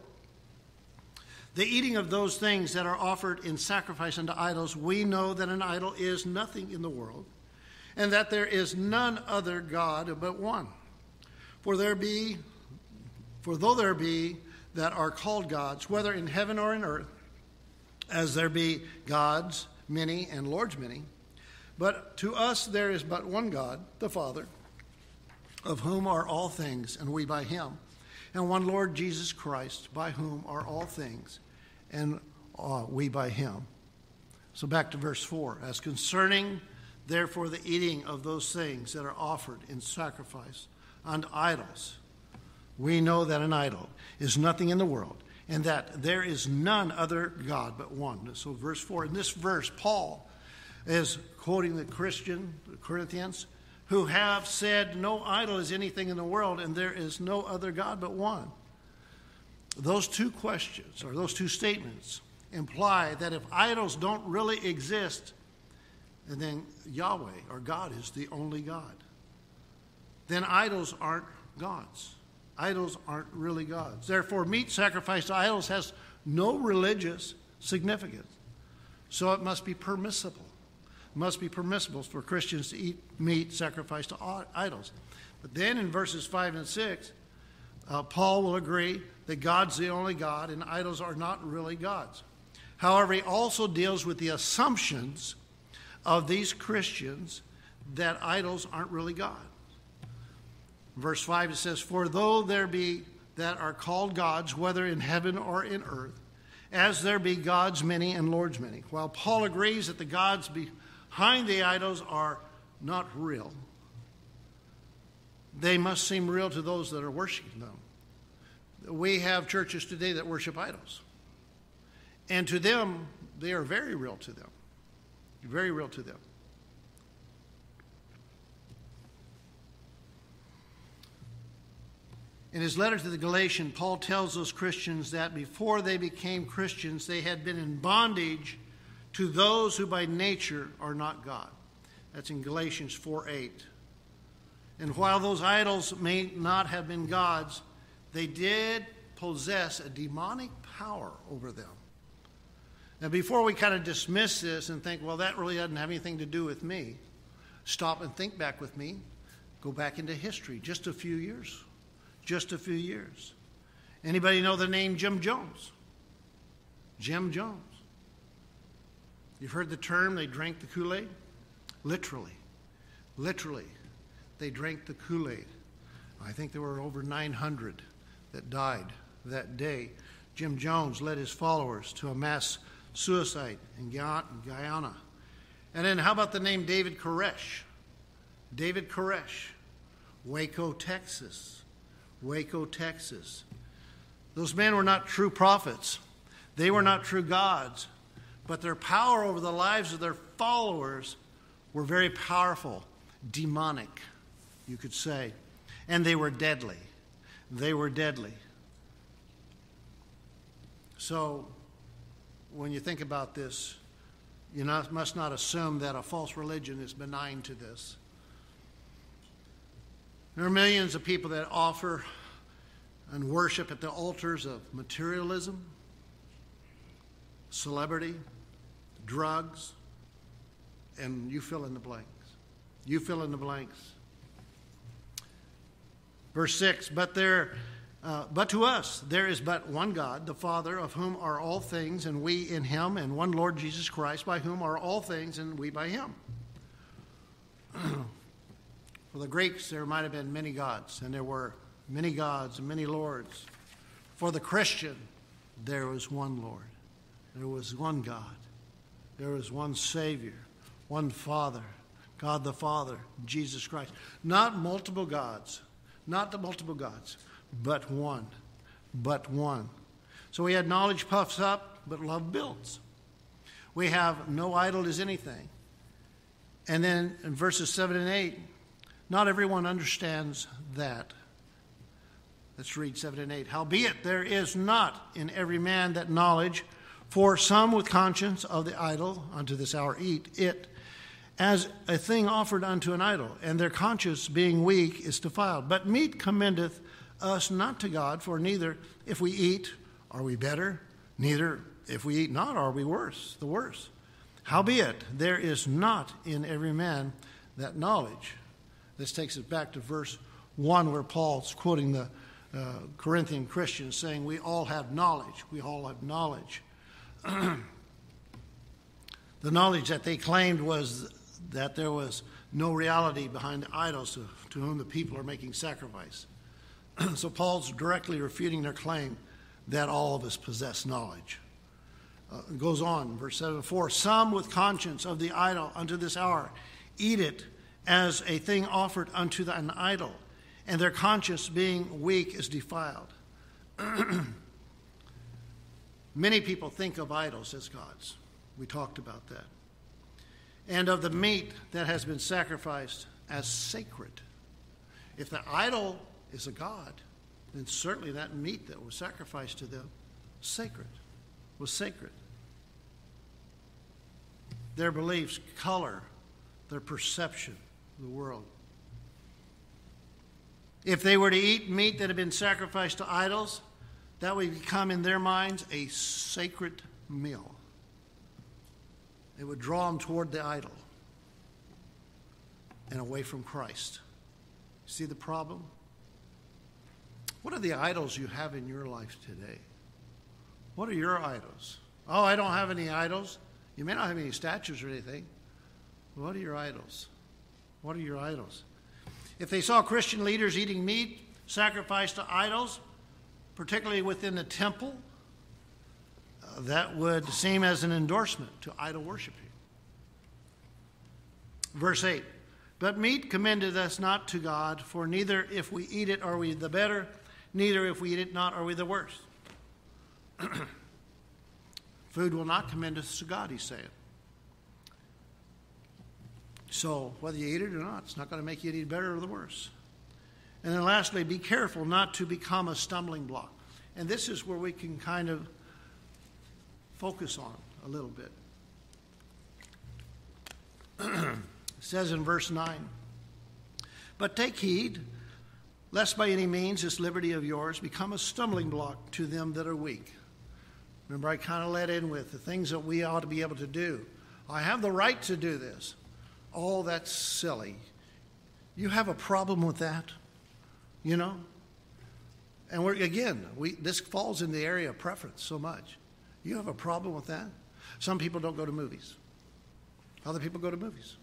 the eating of those things that are offered in sacrifice unto idols, we know that an idol is nothing in the world, and that there is none other God but one. For there be, for though there be that are called gods, whether in heaven or in earth, as there be gods many and lords many, but to us there is but one God, the Father, of whom are all things, and we by him, and one Lord Jesus Christ, by whom are all things, and uh, we by him. So back to verse four. As concerning, therefore, the eating of those things that are offered in sacrifice unto idols, we know that an idol is nothing in the world, and that there is none other God but one. So verse four, in this verse, Paul is quoting the Christian, the Corinthians, who have said no idol is anything in the world, and there is no other God but one. Those two questions, or those two statements, imply that if idols don't really exist, and then Yahweh, or God, is the only God, then idols aren't gods. Idols aren't really gods. Therefore, meat sacrificed to idols has no religious significance. So it must be permissible. It must be permissible for Christians to eat meat sacrificed to idols. But then in verses five and six, uh, Paul will agree that God's the only God and idols are not really gods. However, he also deals with the assumptions of these Christians that idols aren't really God. Verse five, it says, for though there be that are called gods, whether in heaven or in earth, as there be gods many and lords many. While Paul agrees that the gods behind the idols are not real, they must seem real to those that are worshiping them. We have churches today that worship idols. And to them, they are very real to them. Very real to them. In his letter to the Galatians, Paul tells those Christians that before they became Christians, they had been in bondage to those who by nature are not God. That's in Galatians four eight. And while those idols may not have been gods, they did possess a demonic power over them. Now, before we kind of dismiss this and think, well, that really doesn't have anything to do with me, stop and think back with me. Go back into history, just a few years. Just a few years. Anybody know the name Jim Jones? Jim Jones. You've heard the term, they drank the Kool-Aid? Literally. Literally. They drank the Kool-Aid. I think there were over nine hundred that died that day. Jim Jones led his followers to a mass suicide in Guyana. And then how about the name David Koresh? David Koresh. Waco, Texas. Waco, Texas. Those men were not true prophets. They were not true gods. But their power over the lives of their followers were very powerful, demonic, you could say. And they were deadly. They were deadly. So, when you think about this, you not, must not assume that a false religion is benign to this. There are millions of people that offer and worship at the altars of materialism, celebrity, drugs, and you fill in the blanks. You fill in the blanks. Verse six, but there, uh, but to us there is but one God, the Father, of whom are all things, and we in him, and one Lord Jesus Christ, by whom are all things, and we by him. For the Greeks, there might have been many gods, and there were many gods and many lords. For the Christian, there was one Lord. There was one God. There was one Savior, one Father, God the Father, Jesus Christ. Not multiple gods, not the multiple gods, but one, but one. So we had knowledge puffs up, but love builds. We have no idol is anything. And then in verses seven and eight, not everyone understands that. Let's read seven and eight. Howbeit there is not in every man that knowledge, for some with conscience of the idol unto this hour eat it as a thing offered unto an idol, and their conscience being weak is defiled. But meat commendeth us not to God, for neither if we eat are we better, neither if we eat not are we worse, the worse. Howbeit there is not in every man that knowledge. This takes us back to verse one, where Paul's quoting the uh, Corinthian Christians, saying we all have knowledge. We all have knowledge. The knowledge that they claimed was that there was no reality behind the idols to, to whom the people are making sacrifice. So Paul's directly refuting their claim that all of us possess knowledge. Uh, it goes on, verse seven, for some with conscience of the idol unto this hour eat it as a thing offered unto an idol, and their conscience being weak is defiled. Many people think of idols as gods. We talked about that. And of the meat that has been sacrificed as sacred. If the idol is a god, then certainly that meat that was sacrificed to them, sacred, was sacred. Their beliefs color their perception of the world. If they were to eat meat that had been sacrificed to idols, that would become in their minds a sacred meal. It would draw them toward the idol and away from Christ. See the problem? What are the idols you have in your life today? What are your idols? Oh, I don't have any idols. You may not have any statues or anything. What are your idols? What are your idols? If they saw Christian leaders eating meat sacrificed to idols, particularly within the temple, uh, that would seem as an endorsement to idol worshiping. Verse eight, but meat commendeth us not to God, for neither if we eat it are we the better, neither if we eat it not are we the worse. Food will not commend us to God, he's saying. So whether you eat it or not, it's not going to make you any better or the worse. And then lastly, be careful not to become a stumbling block. And this is where we can kind of focus on a little bit. It says in verse nine, but take heed, lest by any means this liberty of yours become a stumbling block to them that are weak. Remember, I kind of led in with the things that we ought to be able to do. I have the right to do this. Oh, that's silly. You have a problem with that, you know? And we're again, we this falls in the area of preference so much. You have a problem with that? Some people don't go to movies. Other people go to movies.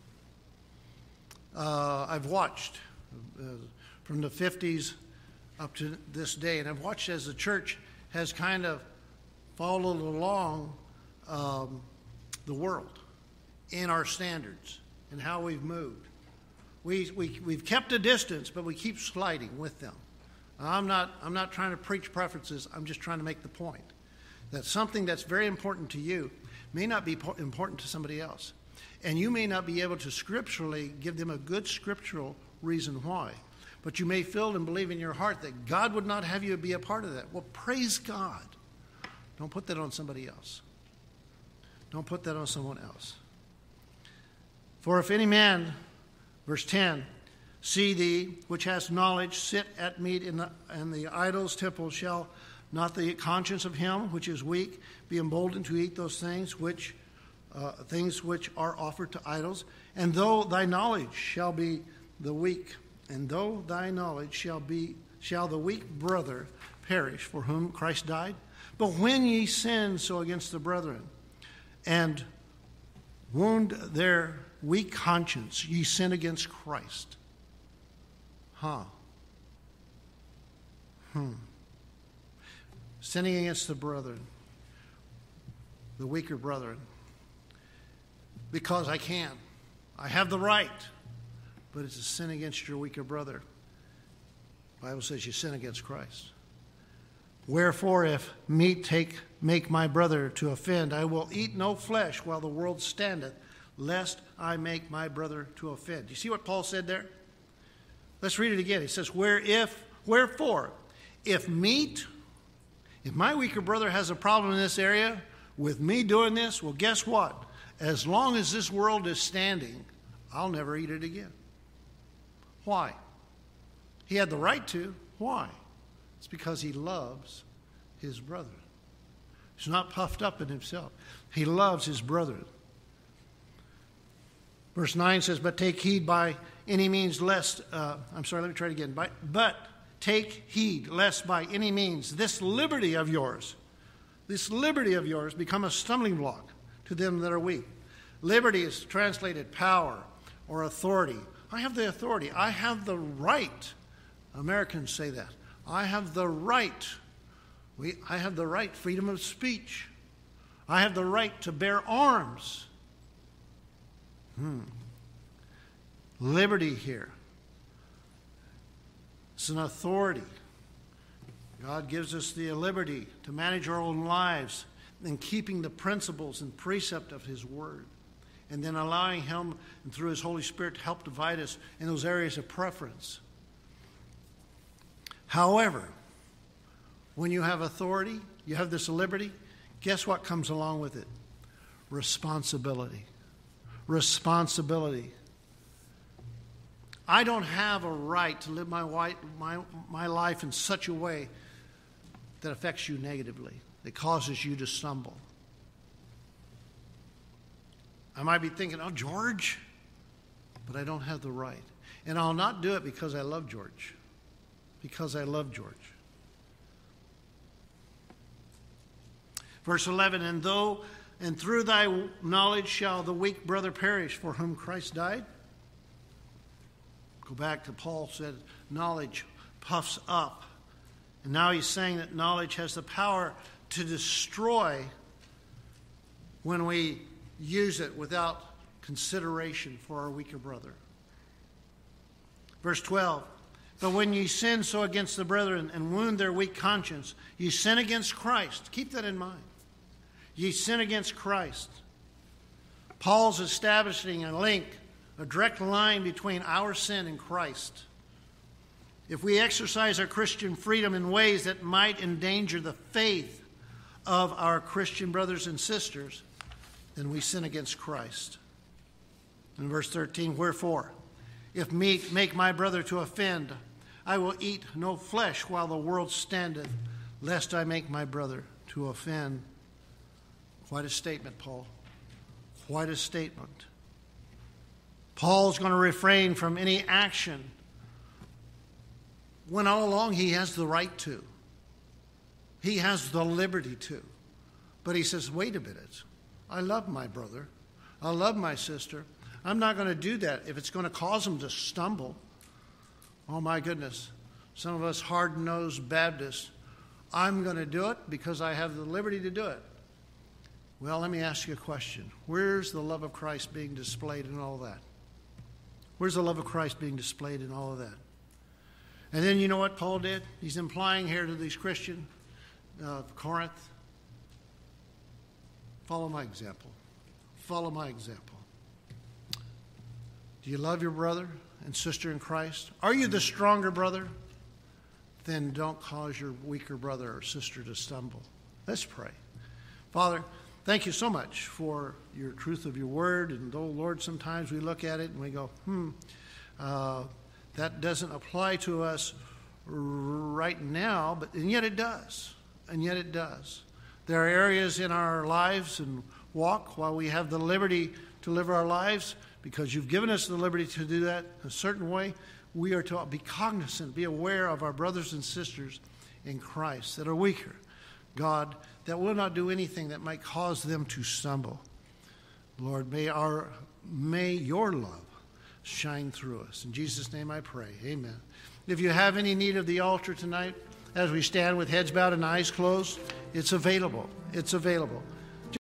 Uh, I've watched uh, from the fifties up to this day, and I've watched as the church has kind of followed along um, the world in our standards and how we've moved. We, we, we've kept a distance, but we keep sliding with them. I'm not, I'm not trying to preach preferences. I'm just trying to make the point that something that's very important to you may not be important to somebody else. And you may not be able to scripturally give them a good scriptural reason why. But you may feel and believe in your heart that God would not have you be a part of that. Well, praise God. Don't put that on somebody else. Don't put that on someone else. For if any man, verse ten, see thee, which hast knowledge, sit at meat in the, in the idol's temple, shall not the conscience of him which is weak be emboldened to eat those things which uh, things which are offered to idols? And though thy knowledge shall be the weak, And though thy knowledge shall be, shall the weak brother perish for whom Christ died? But when ye sin so against the brethren, and wound their weak conscience, ye sin against Christ. Huh. Hmm. Sinning against the brethren, the weaker brethren, because I can. I have the right, but it's a sin against your weaker brother. The Bible says you sin against Christ. Wherefore, if meat take make my brother to offend, I will eat no flesh while the world standeth, lest I make my brother to offend. You see what Paul said there? Let's read it again. He says, Where if, wherefore, if meat, if my weaker brother has a problem in this area with me doing this, well, guess what? As long as this world is standing, I'll never eat it again. Why? He had the right to. Why? It's because he loves his brother. He's not puffed up in himself. He loves his brethren. Verse nine says, But take heed by any means lest, uh, I'm sorry, let me try it again. By, but take heed lest by any means this liberty of yours, this liberty of yours become a stumbling block to them that are weak. Liberty is translated power or authority. I have the authority. I have the right. Americans say that. I have the right. We, I have the right, freedom of speech. I have the right to bear arms. Hmm. Liberty here. It's an authority. God gives us the liberty to manage our own lives in keeping the principles and precept of His Word, and then allowing Him, and through His Holy Spirit, to help divide us in those areas of preference. However, when you have authority, you have this liberty, guess what comes along with it? Responsibility. Responsibility. I don't have a right to live my, white, my, my life in such a way that affects you negatively, that causes you to stumble. I might be thinking, oh, George, but I don't have the right. And I'll not do it because I love George. Because I love George. Verse eleven, and though and through thy knowledge shall the weak brother perish for whom Christ died. Go back to Paul said, knowledge puffs up. And now he's saying that knowledge has the power to destroy when we use it without consideration for our weaker brother. Verse twelve, but when ye sin so against the brethren and wound their weak conscience, ye sin against Christ. Keep that in mind. Ye sin against Christ. Paul's establishing a link, a direct line between our sin and Christ. If we exercise our Christian freedom in ways that might endanger the faith of our Christian brothers and sisters, then we sin against Christ. In verse thirteen, wherefore, if meat make my brother to offend, I will eat no flesh while the world standeth, lest I make my brother to offend. Quite a statement, Paul. Quite a statement. Paul's going to refrain from any action when all along he has the right to. He has the liberty to. But he says, wait a minute. I love my brother. I love my sister. I'm not going to do that if it's going to cause them to stumble. Oh, my goodness. Some of us hard-nosed Baptists, I'm going to do it because I have the liberty to do it. Well, let me ask you a question. Where's the love of Christ being displayed in all that? Where's the love of Christ being displayed in all of that? And then you know what Paul did? He's implying here to these Christians of uh, Corinth, follow my example. Follow my example. Do you love your brother and sister in Christ? Are you the stronger brother? Then don't cause your weaker brother or sister to stumble. Let's pray. Father, thank you so much for your truth of your word. And though, Lord, sometimes we look at it and we go, hmm, uh, that doesn't apply to us right now, but and yet it does. And yet it does. There are areas in our lives and walk while we have the liberty to live our lives, because you've given us the liberty to do that a certain way, we are to be cognizant, be aware of our brothers and sisters in Christ that are weaker. God, that will not do anything that might cause them to stumble. Lord, may our may your love shine through us. In Jesus' name I pray. Amen. If you have any need of the altar tonight, as we stand with heads bowed and eyes closed, it's available. It's available.